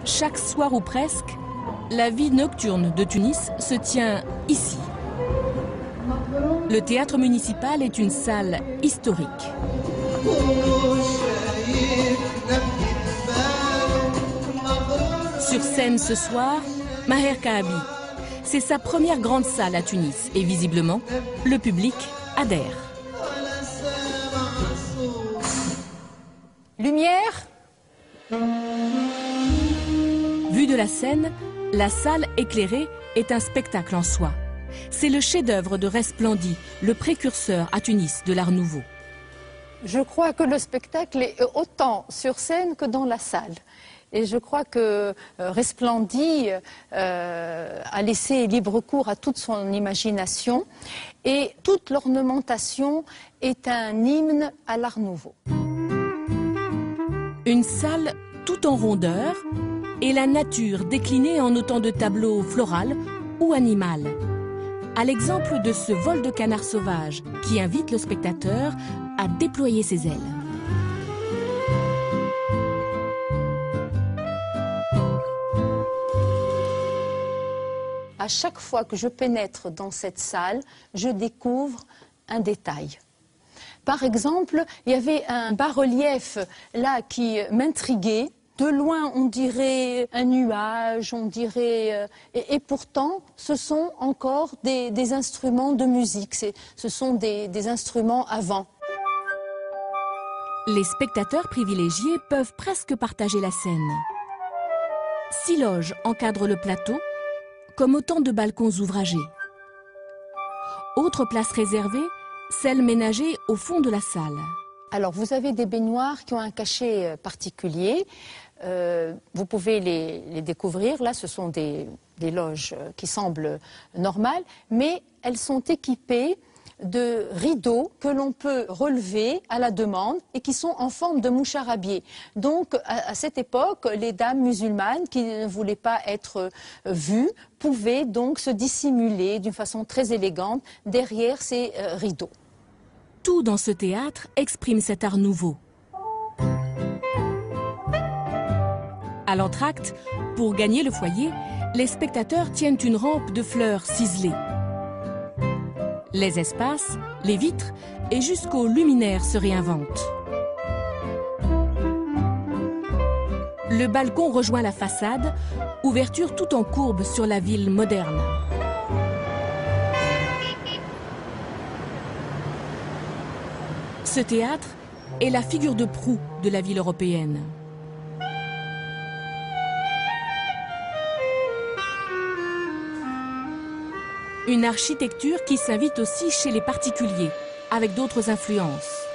Chaque soir ou presque, la vie nocturne de Tunis se tient ici. Le théâtre municipal est une salle historique. Sur scène ce soir, Maher Kaabi. C'est sa première grande salle à Tunis et visiblement, le public adhère. Lumière. Vue de la scène, la salle éclairée est un spectacle en soi. C'est le chef-d'œuvre de Resplendi, le précurseur à Tunis de l'Art Nouveau. Je crois que le spectacle est autant sur scène que dans la salle. Et je crois que Resplendi a laissé libre cours à toute son imagination. Et toute l'ornementation est un hymne à l'Art Nouveau. Une salle tout en rondeur et la nature déclinée en autant de tableaux floraux ou animaux. À l'exemple de ce vol de canard sauvage qui invite le spectateur à déployer ses ailes. À chaque fois que je pénètre dans cette salle, je découvre un détail. Par exemple, il y avait un bas-relief là qui m'intriguait. De loin, on dirait un nuage, on dirait... Et pourtant, ce sont encore des instruments de musique. Ce sont des instruments à vent. Les spectateurs privilégiés peuvent presque partager la scène. 6 loges encadrent le plateau, comme autant de balcons ouvragés. Autre place réservée, celle ménagée au fond de la salle. Alors, vous avez des baignoires qui ont un cachet particulier. Vous pouvez les découvrir. Là, ce sont des loges qui semblent normales, mais elles sont équipées de rideaux que l'on peut relever à la demande et qui sont en forme de moucharabier. Donc, à cette époque, les dames musulmanes qui ne voulaient pas être vues pouvaient donc se dissimuler d'une façon très élégante derrière ces rideaux. Tout dans ce théâtre exprime cet art nouveau. À l'entracte, pour gagner le foyer, les spectateurs tiennent une rampe de fleurs ciselées. Les espaces, les vitres et jusqu'aux luminaires se réinventent. Le balcon rejoint la façade, ouverture tout en courbe sur la ville moderne. Ce théâtre est la figure de proue de la ville européenne. Une architecture qui s'invite aussi chez les particuliers, avec d'autres influences.